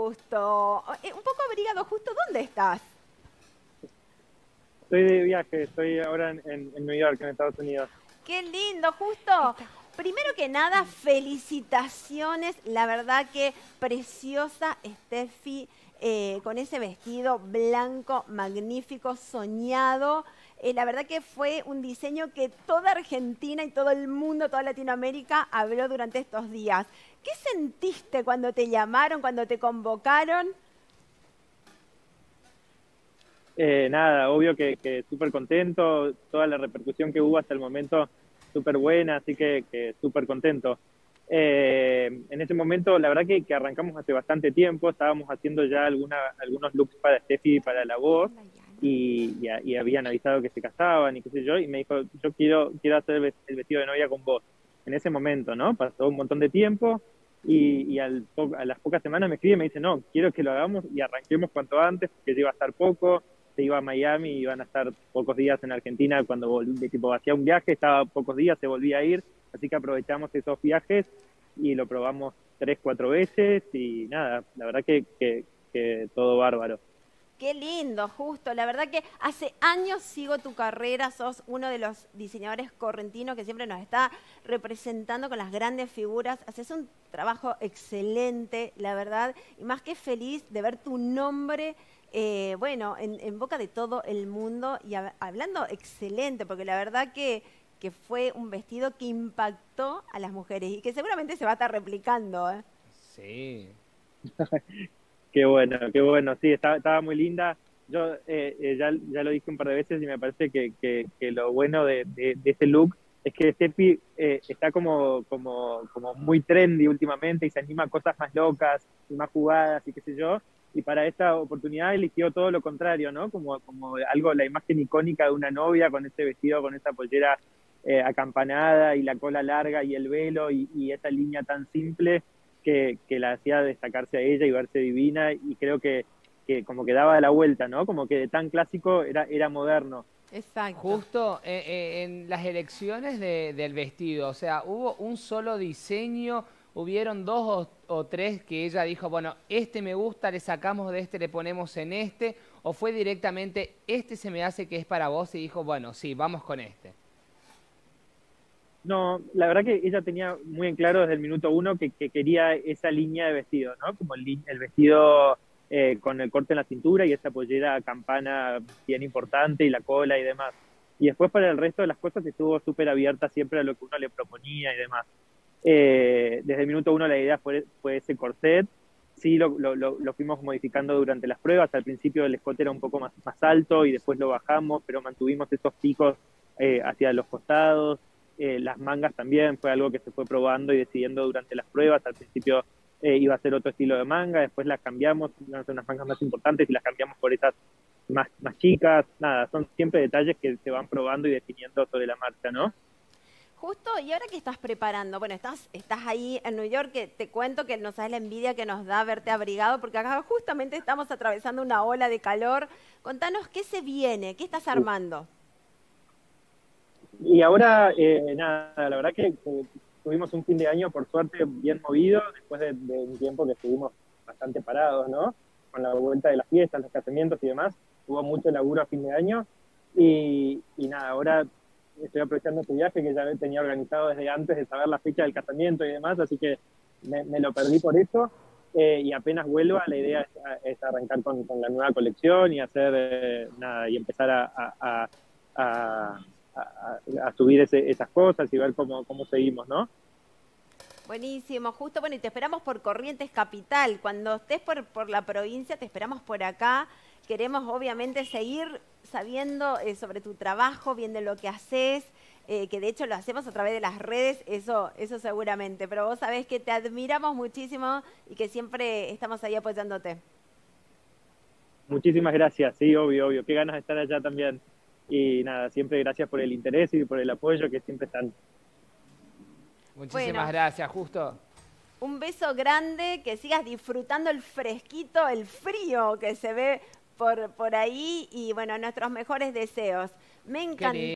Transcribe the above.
Justo. Un poco abrigado, Justo, ¿dónde estás? Estoy de viaje, estoy ahora en New York, en Estados Unidos. Qué lindo, Justo. Primero que nada, felicitaciones. La verdad que preciosa Steffi, con ese vestido blanco, magnífico, soñado. La verdad que fue un diseño que toda Argentina y todo el mundo, toda Latinoamérica habló durante estos días. ¿Qué sentiste cuando te llamaron, cuando te convocaron? Nada, obvio que súper contento, toda la repercusión que hubo hasta el momento súper buena, así que súper contento. En ese momento, la verdad que arrancamos hace bastante tiempo, estábamos haciendo ya algunos looks para Steffi y para la voz, y habían avisado que se casaban y qué sé yo, y me dijo, yo quiero hacer el vestido de novia con vos. En ese momento, ¿no? Pasó un montón de tiempo, a las pocas semanas me escribe y me dice, no, quiero que lo hagamos y arranquemos cuanto antes, porque ya iba a estar poco, se iba a Miami y iban a estar pocos días en Argentina cuando volví, tipo, hacía un viaje, estaba pocos días, se volvía a ir, así que aprovechamos esos viajes y lo probamos 3, 4 veces y nada, la verdad que todo bárbaro. Qué lindo, Justo. La verdad que hace años sigo tu carrera, sos uno de los diseñadores correntinos que siempre nos está representando con las grandes figuras. Haces un trabajo excelente, la verdad, y más que feliz de ver tu nombre, bueno, en boca de todo el mundo y hablando excelente, porque la verdad que fue un vestido que impactó a las mujeres y que seguramente se va a estar replicando, ¿eh? Sí. Qué bueno, sí, estaba muy linda. Yo ya lo dije un par de veces y me parece que lo bueno de este look es que Steffi está como muy trendy últimamente y se anima a cosas más locas y más jugadas y qué sé yo. Y para esta oportunidad eligió todo lo contrario, ¿no? Como algo, la imagen icónica de una novia con ese vestido, con esa pollera acampanada y la cola larga y el velo y esa línea tan simple que la hacía destacarse a ella y verse divina y creo que como que daba la vuelta, ¿no? Como que de tan clásico era moderno. Exacto. Justo en las elecciones del vestido, o sea, ¿hubo un solo diseño? ¿Hubieron dos o tres que ella dijo, bueno, este me gusta, le sacamos de este, le ponemos en este? ¿O fue directamente, este se me hace que es para vos y dijo, bueno, sí, vamos con este? No, la verdad que ella tenía muy en claro desde el minuto uno que quería esa línea de vestido, ¿no? Como el vestido con el corte en la cintura y esa pollera campana bien importante y la cola y demás. Y después para el resto de las cosas estuvo súper abierta siempre a lo que uno le proponía y demás. Desde el minuto uno la idea fue ese corset. Sí, lo fuimos modificando durante las pruebas. Al principio el escote era un poco más alto y después lo bajamos, pero mantuvimos esos picos hacia los costados. Las mangas también fue algo que se fue probando y decidiendo durante las pruebas. Al principio iba a ser otro estilo de manga, después las cambiamos, iban a ser unas mangas más importantes y las cambiamos por esas más chicas. Nada, son siempre detalles que se van probando y definiendo sobre la marcha, ¿no? Justo, ¿y ahora qué estás preparando? Bueno, estás ahí en New York, que te cuento que no sabes la envidia que nos da verte abrigado, porque acá justamente estamos atravesando una ola de calor. Contanos qué se viene, qué estás armando. Y ahora, nada, la verdad que tuvimos un fin de año, por suerte, bien movido, después de un tiempo que estuvimos bastante parados, ¿no? Con la vuelta de las fiestas, los casamientos y demás, hubo mucho laburo a fin de año, y nada, ahora estoy aprovechando este viaje que ya tenía organizado desde antes de saber la fecha del casamiento y demás, así que me lo perdí por eso, y apenas vuelva, la idea es arrancar con la nueva colección y hacer, nada, y empezar a a subir esas cosas y ver cómo seguimos, ¿no? Buenísimo, Justo. Bueno, y te esperamos por Corrientes Capital. Cuando estés por la provincia, te esperamos por acá. Queremos, obviamente, seguir sabiendo sobre tu trabajo, viendo lo que haces, que de hecho lo hacemos a través de las redes, eso seguramente. Pero vos sabés que te admiramos muchísimo y que siempre estamos ahí apoyándote. Muchísimas gracias, sí, obvio. Qué ganas de estar allá también. Y nada, siempre gracias por el interés y por el apoyo que siempre están. Muchísimas Bueno, gracias, Justo. un beso grande, que sigas disfrutando el fresquito, el frío que se ve por ahí y bueno, nuestros mejores deseos. Me Qué lindo. encantó.